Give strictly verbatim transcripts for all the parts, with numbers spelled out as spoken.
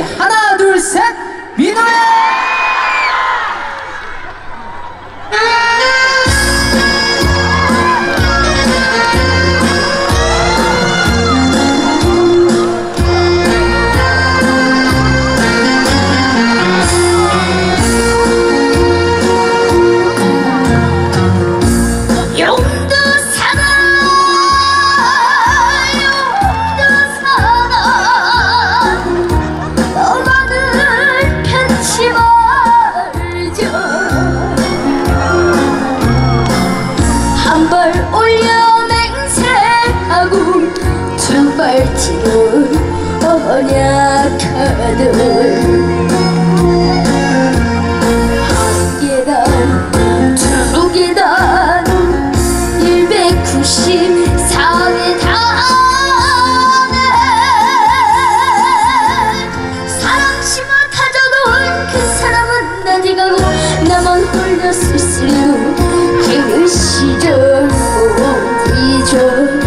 하나 둘 셋 민호야. 발치는 언약하들 한 계단 두 계단 일백구십사 계단에 사랑심을 가져놓은 그 사람은 어디 가고 나만 홀려 쓸쓸해도 그 시절 못 잊어.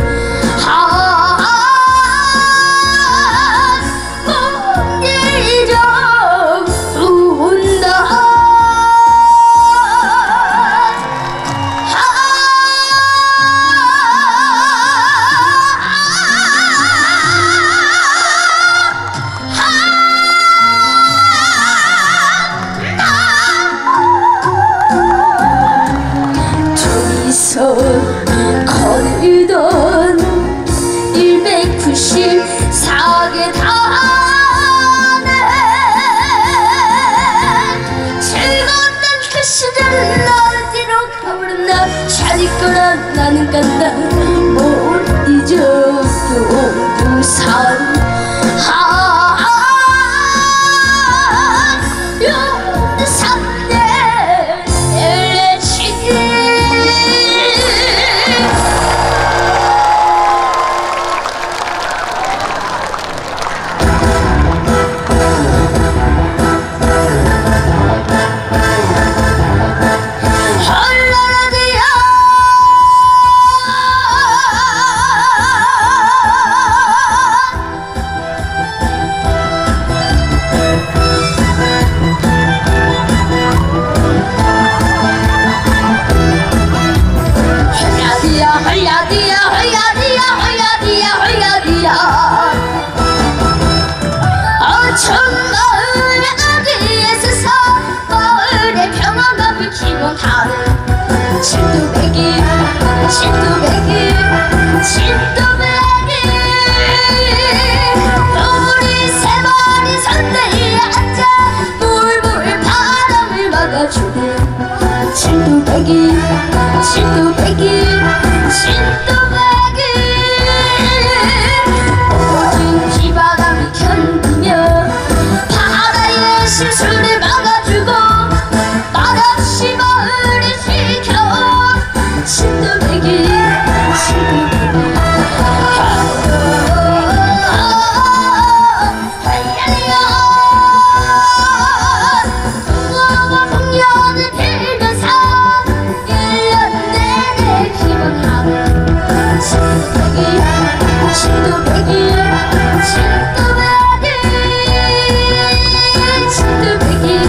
거닐던 일백구십사 계단에 즐거웠던 그 시절은 어디로 가버렸나. 자기 거라 나는 간다 못 잊어. 용두산 진또배기 진또배기 진또배기 우리 세 마리 선대위에 앉아 물물 바람을 막아주네. 진또배기 진또배기 진또배기 모든 비바람을 견디며 바다의 실수를 막아주고 말없이 마을을 지켜. 진또배기 진또배기 하야리야 풍어가 풍년을 빌면서 일 년 내내 기원하는 진또배기 진또배기 진또배기 진또배기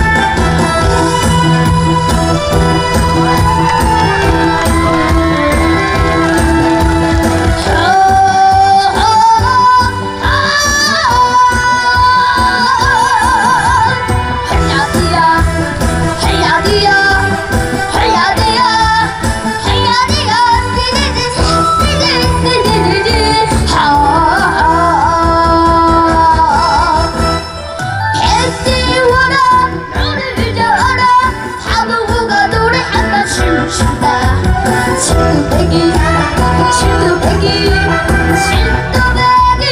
진또배기 진또배기 진또배기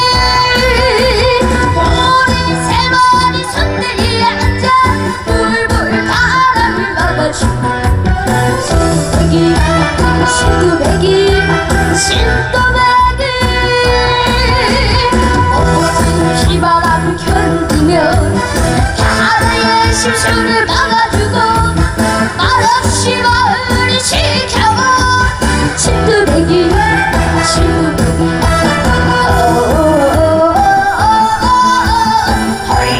우리 세 마리 선대위에 앉아 물물 바람을 막아주고. 진또배기 진또배기 진또배기 모든 비바람을 견디며 바다의 실수를 막아주고 말없이 마을을 지켜. 진또배기 진또배기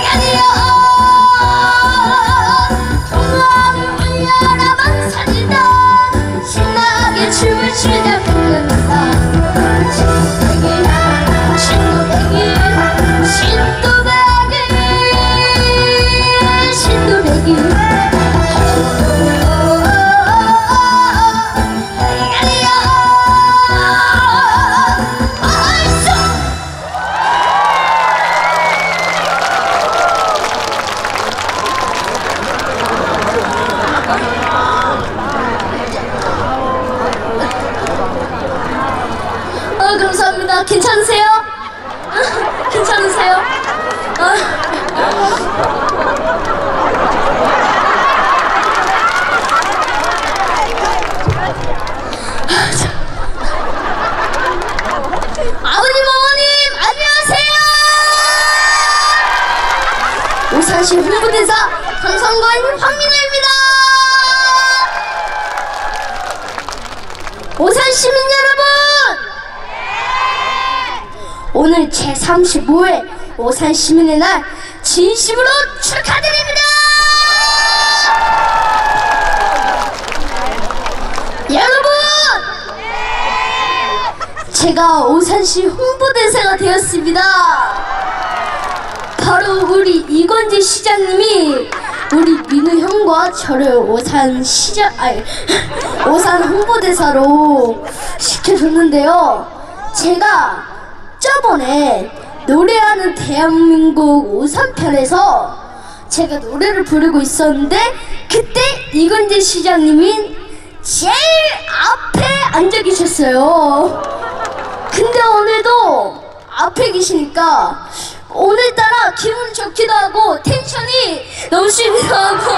오산시 홍보대사 강성권 황민호입니다. 오산 시민 여러분, 오늘 제삼십오 회 오산 시민의 날 진심으로 축하드립니다. 여러분, 제가 오산시 홍보대사가 되었습니다. 바로 우리 이건재 시장님이 우리 민우 형과 저를 오산 시장, 아니, 오산 홍보대사로 시켜줬는데요. 제가 저번에 노래하는 대한민국 오산편에서 제가 노래를 부르고 있었는데 그때 이건재 시장님이 제일 앞에 앉아 계셨어요. 근데 오늘도 앞에 계시니까 오늘따라 기분 좋기도 하고 텐션이 넘치기도 하고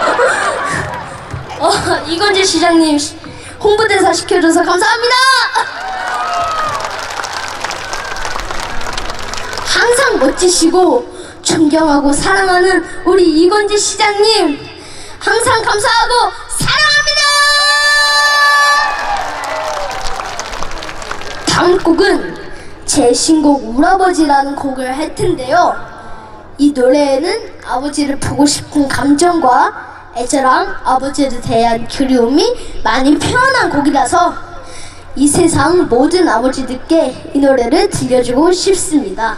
어, 이건재 시장님 홍보대사 시켜줘서 감사합니다. 항상 멋지시고 존경하고 사랑하는 우리 이건재 시장님 항상 감사하고 사랑합니다. 다음 곡은 제 신곡 울아버지라는 곡을 할 텐데요. 이 노래에는 아버지를 보고 싶은 감정과 애절함, 아버지에 대한 그리움이 많이 표현한 곡이라서 이 세상 모든 아버지들께 이 노래를 들려주고 싶습니다.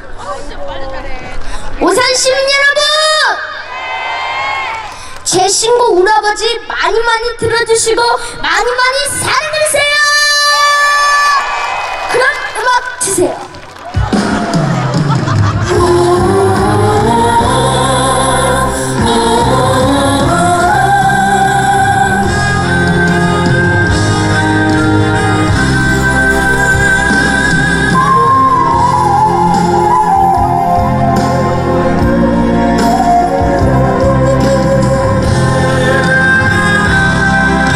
오산 시민 여러분, 제 신곡 울아버지 많이 많이 들어주시고 많이 많이 사랑해주세요. 그럼 음악 주세요.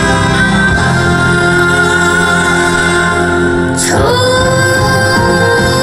주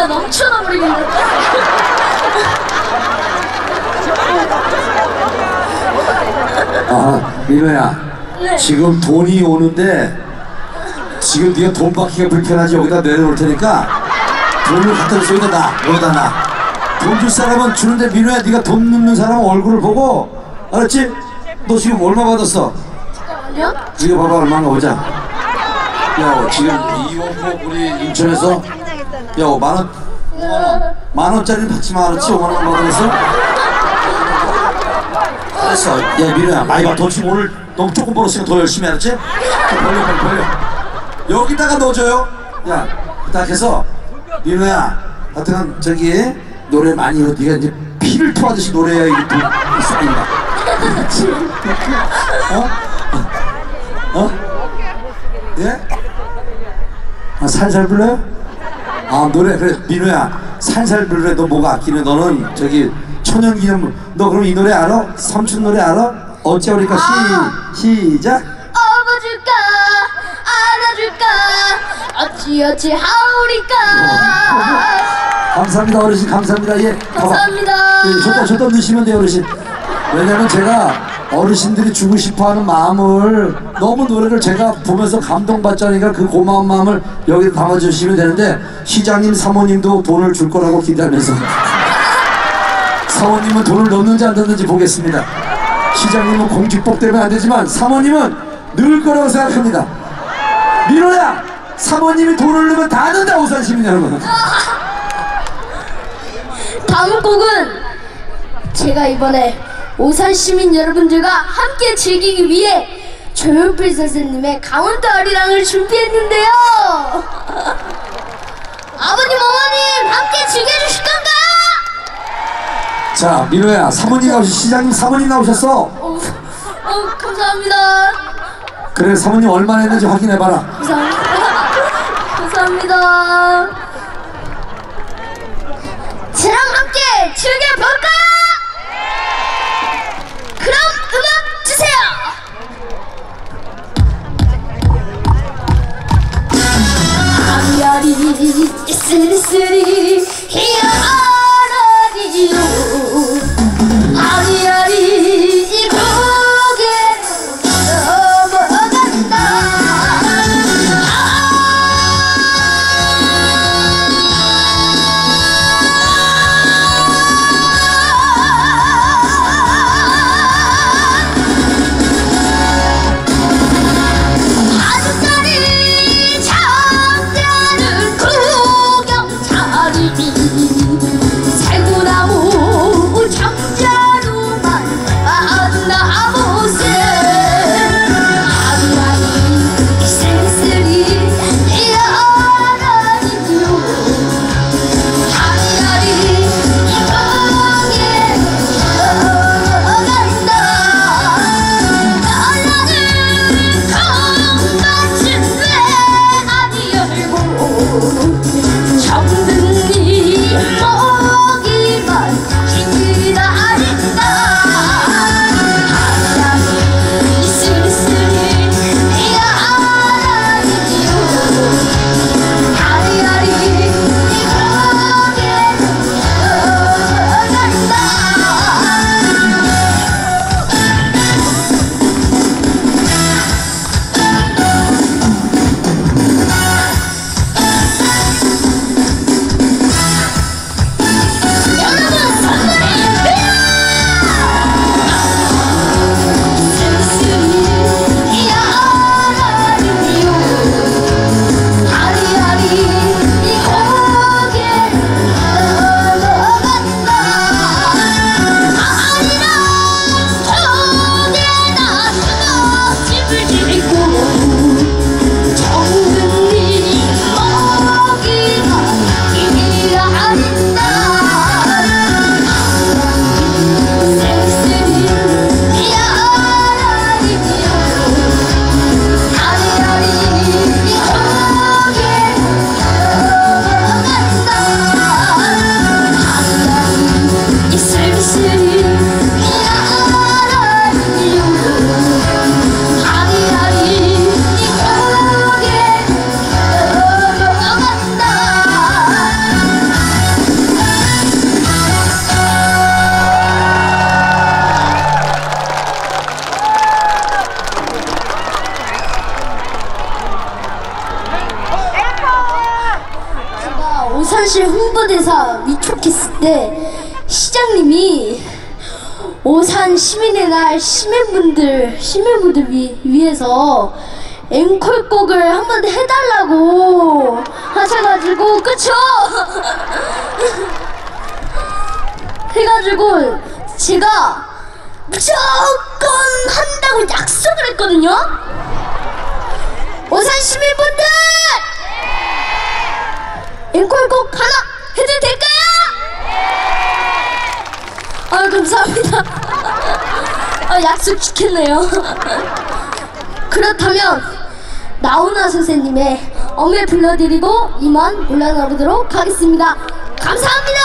에너지가 넘쳐나 버리겠네. 아, 민호야. 네. 지금 돈이 오는데 지금 네가 돈 받기가 불편하지. 여기다 내려놓을 테니까 돈을 갖다 줄 여기다 놔. 여기다 놔. 돈 줄 사람은 주는데 민호야, 네가 돈 넣는 사람 얼굴을 보고, 알았지? 너 지금 얼마 받았어? 잠깐만요. 이거 봐봐, 얼마나 보자. 야, 지금 이원포 우리 인천에서 야, 만원 만원짜리는 받지만, 알았지? 오만원 받았어? 알았어. 야, 민호야, 많이 봐. 돈 지금 오늘 너무 조금 벌었으니까 더 열심히, 알았지? 좀 벌려, 빨리 벌려. 여기다가 넣어줘요. 야, 딱 해서 민호야, 하여튼 저기 노래 많이 해. 네가 이제 피를 토하듯이 노래해야 이게 돈 쌓인다. 어? 어? 예? 아, 살살 불러요? 아, 노래. 그래, 민호야, 살살 불러. 너 뭐가 아끼네. 너는 저기 천연기념물. 너 그럼 이 노래 알아? 삼촌 노래 알아? 어찌하리까? 시, 시작. 업어줄까 안아줄까 어찌 어찌 하오리까. 감사합니다, 어르신. 감사합니다. 예. 감사합니다. 예, 저도 저도 넣으시면 돼요, 어르신. 왜냐면 제가 어르신들이 주고 싶어하는 마음을, 너무 노래를 제가 보면서 감동받자니까 그 고마운 마음을 여기 담아주시면 되는데, 시장님 사모님도 돈을 줄 거라고 기대하면서 사모님은 돈을 넣는지 안 넣는지 보겠습니다. 시장님은 공직법 때문에 안 되지만 사모님은 넣을 거라고 생각합니다. 민호야, 사모님이 돈을 넣으면 다 넣는다, 우선 시민 여러분. 다음 곡은 제가 이번에 오산 시민 여러분들과 함께 즐기기 위해 조용필 선생님의 강원도 아리랑을 준비했는데요. 아버님, 어머님 함께 즐겨주실 건가요? 자, 민호야, 사모님 나오셨, 시장님 사모님 나오셨어. 어, 어, 감사합니다. 그래, 사모님 얼마나 했는지 확인해봐라. 감사합니다. 감사합니다. 저랑 함께 즐겨볼까요? 그럼 음악 주세요. 아리아리 쓰리쓰리 히어라리요. 아리아리 이 고개 넘어간다. 하늘짜리 장자는 구경자리 살구나무 장자로만 만나보세. 아리아리 쓸쓸히 이어라니요. 아리아리 이 고개 넘어간다. 나라는 콩밭은 왜 안 열고 정든 이 먹이만 기다린다. 아리아리 쓸쓸히 이어라니요. 아리아리 이 고개 넘어간다. 여러분 선물이 쓸쓸히 이어라니요. 아리아리 이 고개 넘어간다. 아리랑 속에다 수덕집을 짓고 정든 이 먹이가 기다린다. 쓸쓸히 이어라니요. 아리아리 이 고개 넘어간다. 아리아리 이 쓸쓸히 이어라니요. 아리아리 이 고개 넘어간다. 오산시 홍보대사 위촉했을 때 시장님이 오산 시민의 날 시민분들 시민분들 위, 위해서 앵콜곡을 한번 해달라고 하셔가지고 그쵸? 해가지고 제가 무조건 한다고 약속을 했거든요. 오산 시민분들 앵콜곡 하나 해도 될까요? 아 감사합니다. 아 약속 지켰네요. 그렇다면 나훈아 선생님의 엄매 불러드리고 이만 물러나보도록 하겠습니다. 감사합니다.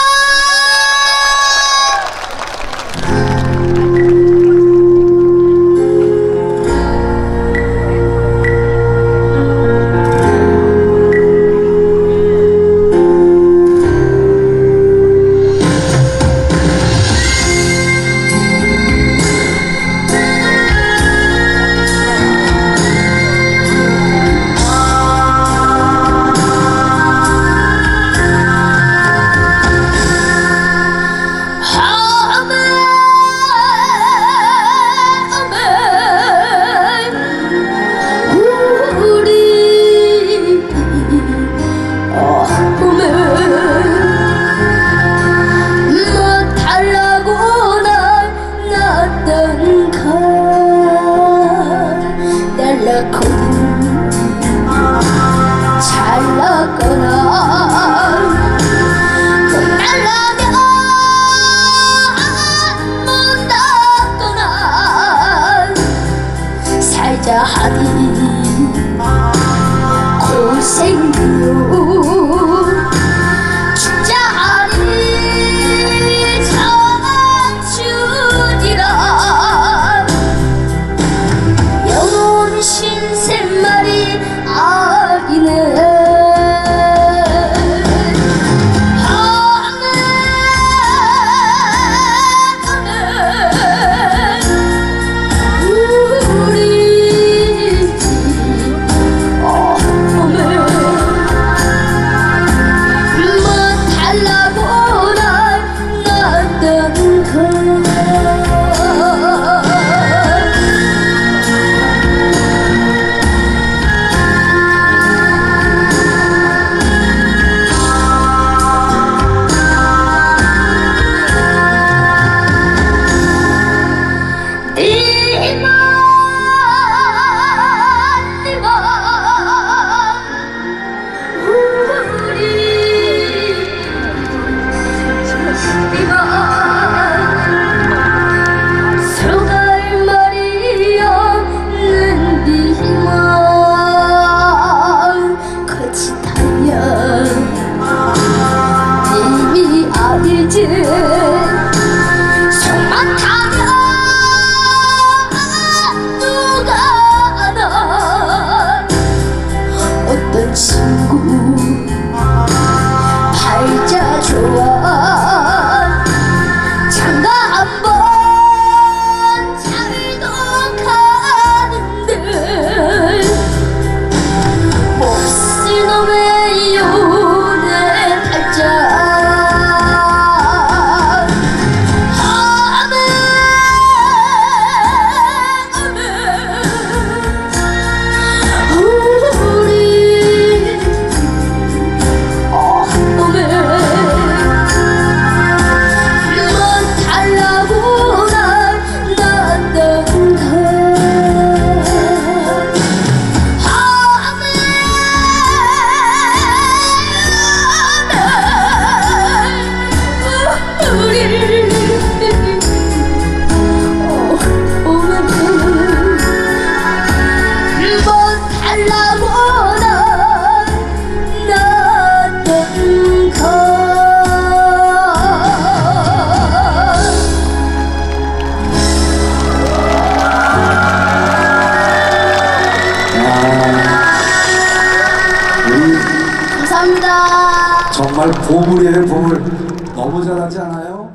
정말 보물이에요, 보물. 너무 잘하지 않아요?